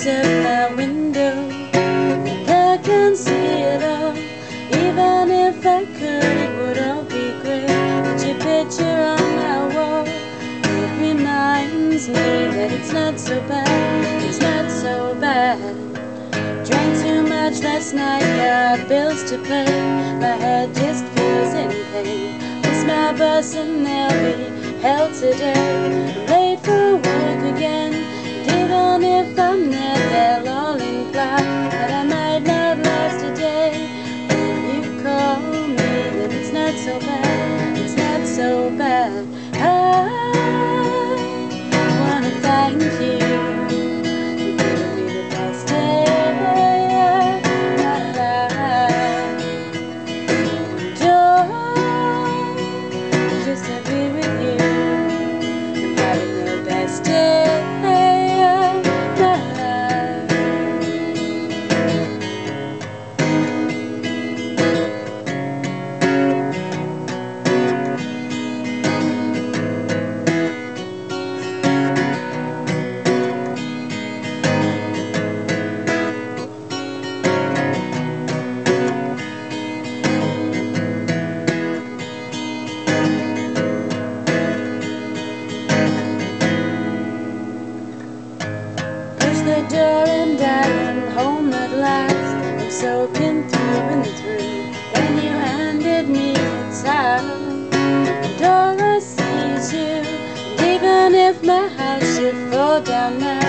of my window, and I can see it all. Even if I could, it would all be great. But your picture on my wall, it reminds me that it's not so bad, it's not so bad. Drank too much last night, got bills to pay. My head just feels in pain. Miss my bus and there'll be hell today. I'm late for work again, and even if I'm there, they'll all imply that I might not last a day. When you call me, then it's not so bad, it's not so bad. I wanna thank you. Just to be with you, I'm having the best day of my life. The door and I am home at last. I'm soaking through and through. When you handed me the towel, the door I see is you. And even if my house should fall down now,